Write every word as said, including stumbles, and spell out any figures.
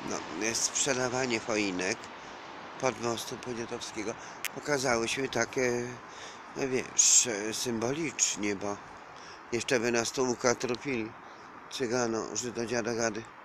no, sprzedawanie choinek pod mostem Poniatowskiego pokazałyśmy takie, no wiesz, symbolicznie, bo jeszcze by nas tu ukatropili. Cygano, Żydo, dziada gady.